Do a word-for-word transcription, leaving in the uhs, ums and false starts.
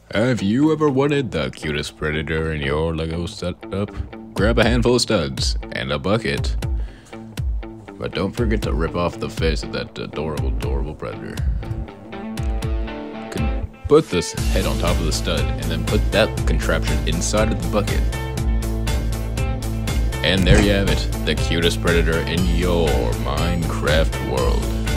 Have you ever wanted the cutest predator in your Lego setup? Grab a handful of studs and a bucket. But don't forget to rip off the face of that adorable, adorable predator. Put this head on top of the stud and then put that contraption inside of the bucket. And there you have it, the cutest predator in your Minecraft world.